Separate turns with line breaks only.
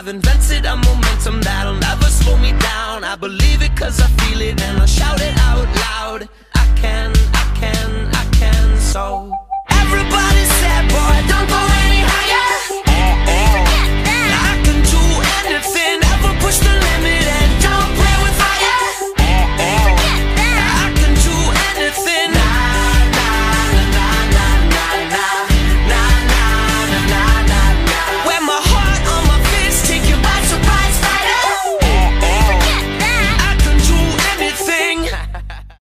I've invented a momentum that'll never slow me down. I believe it cause I feel it and I shout it